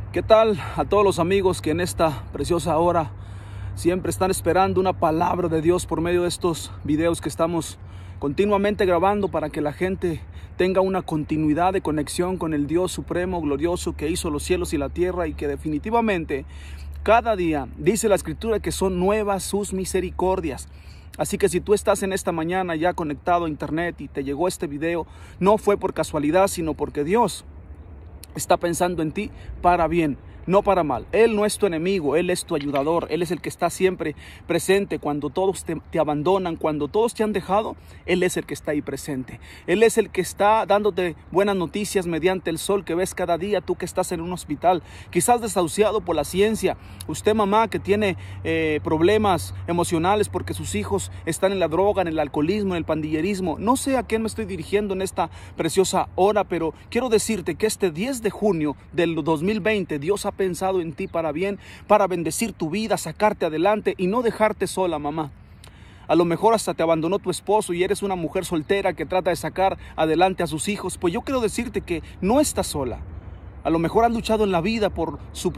¿Qué tal a todos los amigos que en esta preciosa hora siempre están esperando una palabra de Dios por medio de estos videos que estamos continuamente grabando para que la gente tenga una continuidad de conexión con el Dios supremo, glorioso, que hizo los cielos y la tierra, y que definitivamente cada día dice la Escritura que son nuevas sus misericordias? Así que si tú estás en esta mañana ya conectado a internet y te llegó este video, no fue por casualidad, sino porque Dios está pensando en ti para bien, no para mal. Él no es tu enemigo, Él es tu ayudador. Él es el que está siempre presente cuando todos te abandonan, cuando todos te han dejado. Él es el que está ahí presente. Él es el que está dándote buenas noticias mediante el sol que ves cada día. Tú que estás en un hospital, quizás desahuciado por la ciencia. Usted, mamá, que tiene problemas emocionales porque sus hijos están en la droga, en el alcoholismo, en el pandillerismo. No sé a quién me estoy dirigiendo en esta preciosa hora, pero quiero decirte que este 10 de junio del 2020 Dios ha pensado en ti para bien, para bendecir tu vida, sacarte adelante y no dejarte sola, mamá. A lo mejor hasta te abandonó tu esposo y eres una mujer soltera que trata de sacar adelante a sus hijos. Pues yo quiero decirte que no estás sola. A lo mejor has luchado en la vida por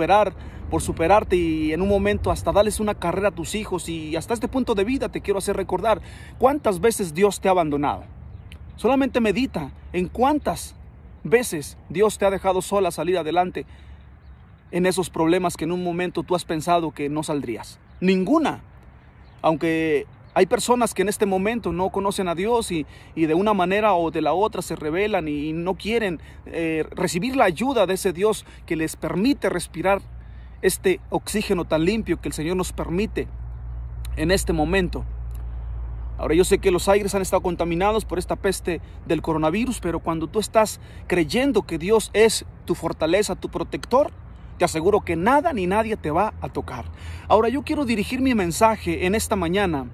superarte, y en un momento hasta darles una carrera a tus hijos, y hasta este punto de vida te quiero hacer recordar cuántas veces Dios te ha abandonado. Solamente medita en cuántas veces Dios te ha dejado sola salir adelante en esos problemas que en un momento tú has pensado que no saldrías. Ninguna. Aunque hay personas que en este momento no conocen a Dios y de una manera o de la otra se rebelan y no quieren recibir la ayuda de ese Dios que les permite respirar este oxígeno tan limpio que el Señor nos permite en este momento. Ahora, yo sé que los aires han estado contaminados por esta peste del coronavirus, pero cuando tú estás creyendo que Dios es tu fortaleza, tu protector, te aseguro que nada ni nadie te va a tocar. Ahora, yo quiero dirigir mi mensaje en esta mañana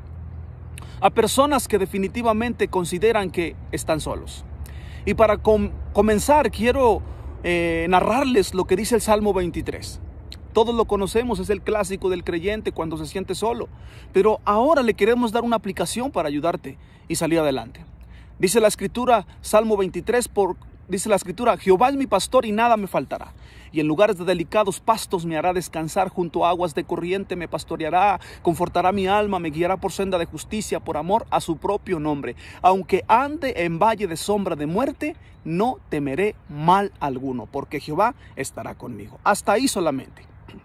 a personas que definitivamente consideran que están solos. Y para comenzar, quiero narrarles lo que dice el Salmo 23. Todos lo conocemos, es el clásico del creyente cuando se siente solo. Pero ahora le queremos dar una aplicación para ayudarte y salir adelante. Dice la Escritura, Salmo 23, dice la Escritura: Jehová es mi pastor y nada me faltará. Y en lugares de delicados pastos me hará descansar, junto a aguas de corriente me pastoreará, confortará mi alma, me guiará por senda de justicia, por amor a su propio nombre. Aunque ande en valle de sombra de muerte, no temeré mal alguno, porque Jehová estará conmigo. Hasta ahí solamente.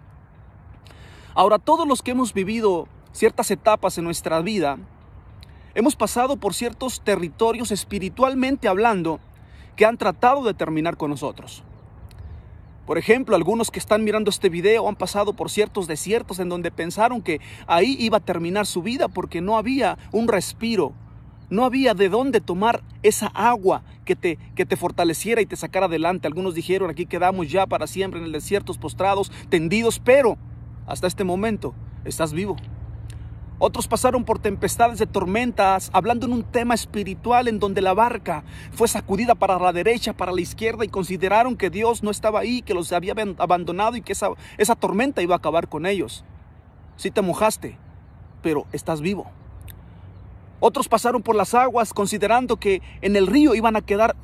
Ahora, todos los que hemos vivido ciertas etapas en nuestra vida, hemos pasado por ciertos territorios espiritualmente hablando que han tratado de terminar con nosotros. Por ejemplo, algunos que están mirando este video han pasado por ciertos desiertos en donde pensaron que ahí iba a terminar su vida porque no había un respiro, no había de dónde tomar esa agua que te fortaleciera y te sacara adelante. Algunos dijeron: aquí quedamos ya para siempre en el desierto, postrados, tendidos, pero hasta este momento estás vivo. Otros pasaron por tempestades de tormentas, hablando en un tema espiritual en donde la barca fue sacudida para la derecha, para la izquierda, y consideraron que Dios no estaba ahí, que los había abandonado y que esa tormenta iba a acabar con ellos. Sí te mojaste, pero estás vivo. Otros pasaron por las aguas considerando que en el río iban a quedar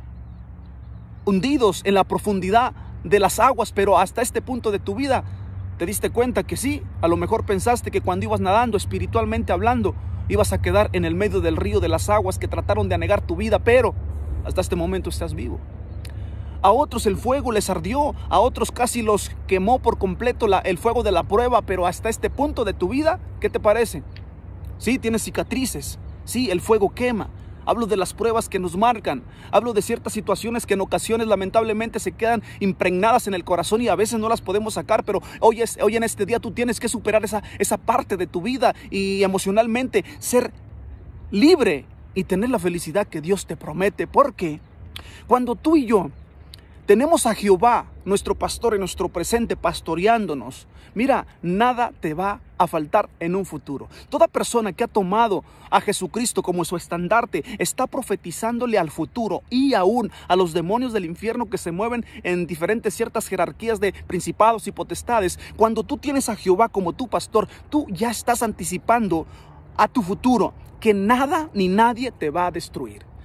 hundidos en la profundidad de las aguas, pero hasta este punto de tu vida te diste cuenta que sí, a lo mejor pensaste que cuando ibas nadando, espiritualmente hablando, ibas a quedar en el medio del río de las aguas que trataron de anegar tu vida, pero hasta este momento estás vivo. A otros el fuego les ardió, a otros casi los quemó por completo el fuego de la prueba, pero hasta este punto de tu vida, ¿qué te parece? Sí, tienes cicatrices, sí, el fuego quema. Hablo de las pruebas que nos marcan. Hablo de ciertas situaciones que en ocasiones lamentablemente se quedan impregnadas en el corazón y a veces no las podemos sacar, pero hoy en este día tú tienes que superar esa parte de tu vida y emocionalmente ser libre y tener la felicidad que Dios te promete. Porque cuando tú y yo tenemos a Jehová, nuestro pastor, en nuestro presente pastoreándonos, mira, nada te va a faltar en un futuro. Toda persona que ha tomado a Jesucristo como su estandarte está profetizándole al futuro y aún a los demonios del infierno que se mueven en diferentes ciertas jerarquías de principados y potestades. Cuando tú tienes a Jehová como tu pastor, tú ya estás anticipando a tu futuro que nada ni nadie te va a destruir.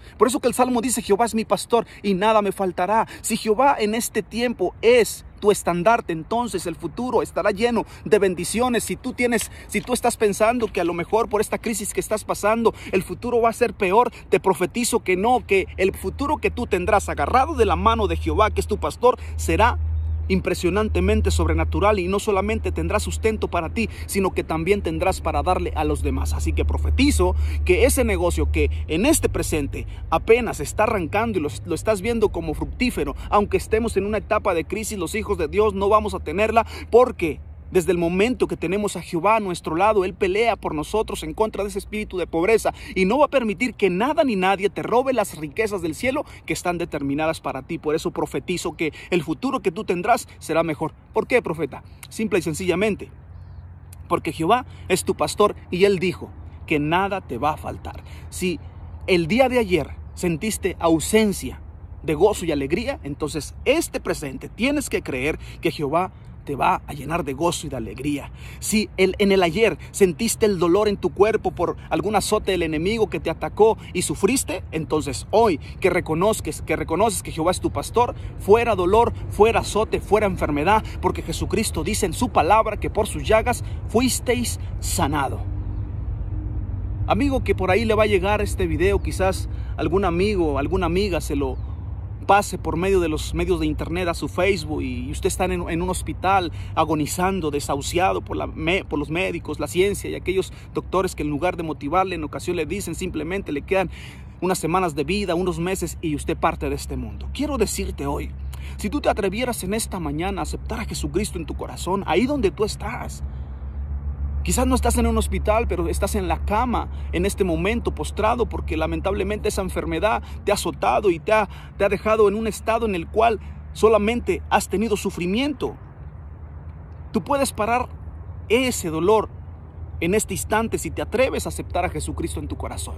Por eso que el Salmo dice: Jehová es mi pastor y nada me faltará. Si Jehová en este tiempo es tu estandarte, entonces el futuro estará lleno de bendiciones. Si tú estás pensando que a lo mejor por esta crisis que estás pasando, el futuro va a ser peor, te profetizo que no, que el futuro que tú tendrás agarrado de la mano de Jehová, que es tu pastor, será impresionantemente sobrenatural, y no solamente tendrás sustento para ti, sino que también tendrás para darle a los demás. Así que profetizo que ese negocio que en este presente apenas está arrancando y lo estás viendo como fructífero, aunque estemos en una etapa de crisis, los hijos de Dios no vamos a tenerla, porque desde el momento que tenemos a Jehová a nuestro lado, Él pelea por nosotros en contra de ese espíritu de pobreza y no va a permitir que nada ni nadie te robe las riquezas del cielo que están determinadas para ti. Por eso profetizo que el futuro que tú tendrás será mejor. ¿Por qué, profeta? Simple y sencillamente, porque Jehová es tu pastor y Él dijo que nada te va a faltar. Si el día de ayer sentiste ausencia de gozo y alegría, entonces este presente tienes que creer que Jehová te va a llenar de gozo y de alegría. Si en el ayer sentiste el dolor en tu cuerpo por algún azote del enemigo que te atacó y sufriste, entonces hoy que reconoces que Jehová es tu pastor, fuera dolor, fuera azote, fuera enfermedad, porque Jesucristo dice en su palabra que por sus llagas fuisteis sanado. Amigo que por ahí le va a llegar este video, quizás algún amigo o alguna amiga se lo pase por medio de los medios de internet a su Facebook y usted está en un hospital agonizando, desahuciado por los médicos, la ciencia y aquellos doctores que en lugar de motivarle en ocasión le dicen simplemente le quedan unas semanas de vida, unos meses y usted parte de este mundo. Quiero decirte hoy, si tú te atrevieras en esta mañana a aceptar a Jesucristo en tu corazón, ahí donde tú estás, quizás no estás en un hospital, pero estás en la cama en este momento postrado porque lamentablemente esa enfermedad te ha azotado y te ha dejado en un estado en el cual solamente has tenido sufrimiento. Tú puedes parar ese dolor en este instante si te atreves a aceptar a Jesucristo en tu corazón.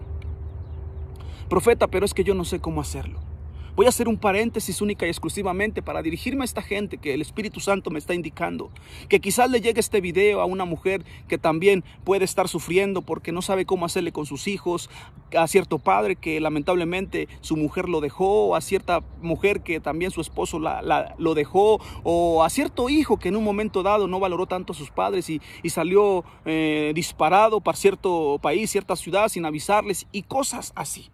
Profeta, pero es que yo no sé cómo hacerlo. Voy a hacer un paréntesis única y exclusivamente para dirigirme a esta gente que el Espíritu Santo me está indicando. Que quizás le llegue este video a una mujer que también puede estar sufriendo porque no sabe cómo hacerle con sus hijos, a cierto padre que lamentablemente su mujer lo dejó, a cierta mujer que también su esposo lo dejó, o a cierto hijo que en un momento dado no valoró tanto a sus padres y salió disparado para cierto país, cierta ciudad sin avisarles y cosas así.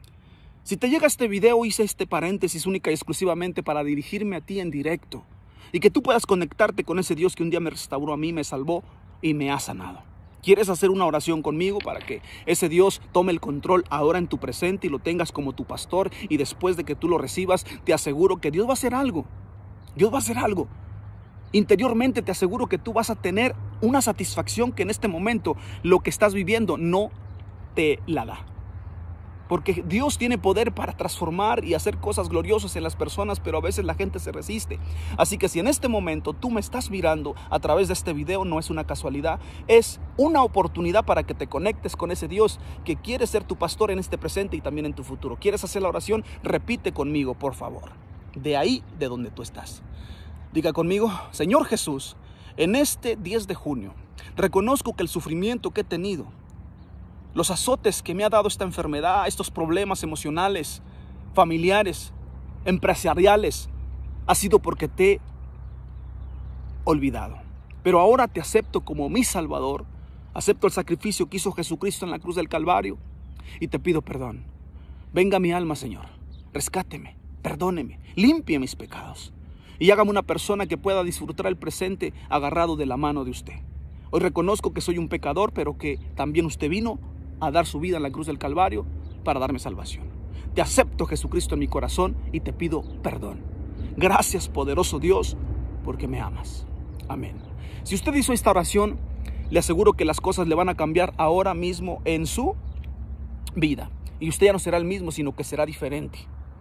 Si te llega este video, hice este paréntesis única y exclusivamente para dirigirme a ti en directo y que tú puedas conectarte con ese Dios que un día me restauró a mí, me salvó y me ha sanado. ¿Quieres hacer una oración conmigo para que ese Dios tome el control ahora en tu presente y lo tengas como tu pastor? Y después de que tú lo recibas, te aseguro que Dios va a hacer algo. Dios va a hacer algo. Interiormente te aseguro que tú vas a tener una satisfacción que en este momento lo que estás viviendo no te la da. Porque Dios tiene poder para transformar y hacer cosas gloriosas en las personas, pero a veces la gente se resiste. Así que si en este momento tú me estás mirando a través de este video, no es una casualidad, es una oportunidad para que te conectes con ese Dios que quiere ser tu pastor en este presente y también en tu futuro. ¿Quieres hacer la oración? Repite conmigo, por favor, de ahí de donde tú estás. Diga conmigo: Señor Jesús, en este 10 de junio, reconozco que el sufrimiento que he tenido, los azotes que me ha dado esta enfermedad, estos problemas emocionales, familiares, empresariales, ha sido porque te he olvidado. Pero ahora te acepto como mi Salvador, acepto el sacrificio que hizo Jesucristo en la cruz del Calvario y te pido perdón. Venga a mi alma, Señor, rescáteme, perdóneme, limpie mis pecados y hágame una persona que pueda disfrutar el presente agarrado de la mano de usted. Hoy reconozco que soy un pecador, pero que también usted vino a dar su vida en la cruz del Calvario para darme salvación. Te acepto, Jesucristo, en mi corazón y te pido perdón. Gracias, poderoso Dios, porque me amas. Amén. Si usted hizo esta oración, le aseguro que las cosas le van a cambiar ahora mismo en su vida. Y usted ya no será el mismo, sino que será diferente.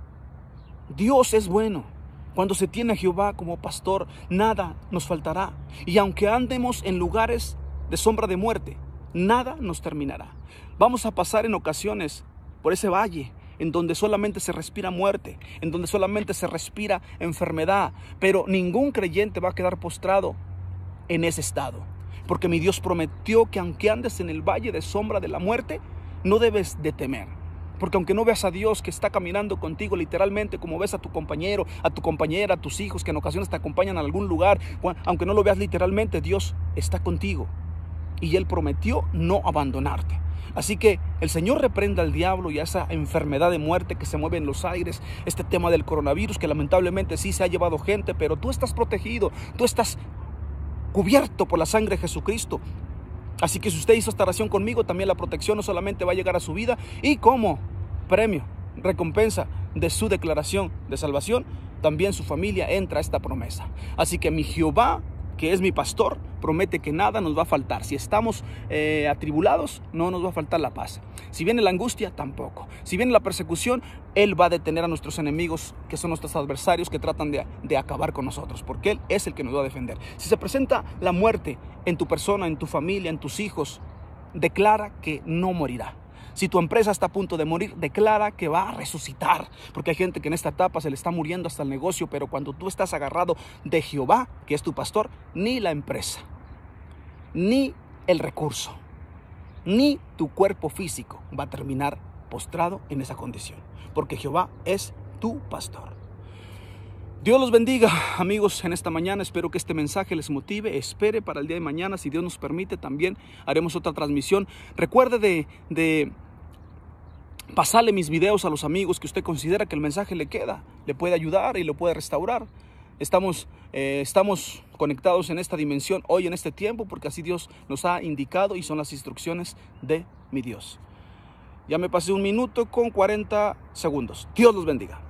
Dios es bueno. Cuando se tiene a Jehová como pastor, nada nos faltará. Y aunque andemos en lugares de sombra de muerte, nada nos terminará. Vamos a pasar en ocasiones por ese valle en donde solamente se respira muerte, en donde solamente se respira enfermedad, pero ningún creyente va a quedar postrado en ese estado, porque mi Dios prometió que aunque andes en el valle de sombra de la muerte, no debes de temer, Porque aunque no veas a Dios que está caminando contigo literalmente, como ves a tu compañero, a tu compañera, a tus hijos que en ocasiones te acompañan a algún lugar, aunque no lo veas literalmente, Dios está contigo. Y Él prometió no abandonarte. Así que el Señor reprenda al diablo y a esa enfermedad de muerte que se mueve en los aires, este tema del coronavirus que lamentablemente sí se ha llevado gente, pero tú estás protegido, tú estás cubierto por la sangre de Jesucristo. Así que si usted hizo esta oración conmigo, también la protección no solamente va a llegar a su vida, y como premio, recompensa de su declaración de salvación, también su familia entra a esta promesa. Así que mi Jehová, que es mi pastor, promete que nada nos va a faltar. Si estamos atribulados, no nos va a faltar la paz. Si viene la angustia, tampoco. Si viene la persecución, Él va a detener a nuestros enemigos, que son nuestros adversarios, que tratan de acabar con nosotros, porque Él es el que nos va a defender. Si se presenta la muerte en tu persona, en tu familia, en tus hijos, declara que no morirá. Si tu empresa está a punto de morir, declara que va a resucitar. Porque hay gente que en esta etapa se le está muriendo hasta el negocio, pero cuando tú estás agarrado de Jehová, que es tu pastor, ni la empresa, ni el recurso, ni tu cuerpo físico va a terminar postrado en esa condición. Porque Jehová es tu pastor. Dios los bendiga, amigos, en esta mañana. Espero que este mensaje les motive. Espere para el día de mañana, si Dios nos permite, también haremos otra transmisión. Recuerde de pasarle mis videos a los amigos que usted considera que el mensaje le queda, le puede ayudar y lo puede restaurar. Estamos conectados en esta dimensión hoy, en este tiempo, porque así Dios nos ha indicado y son las instrucciones de mi Dios. Ya me pasé 1 minuto con 40 segundos. Dios los bendiga.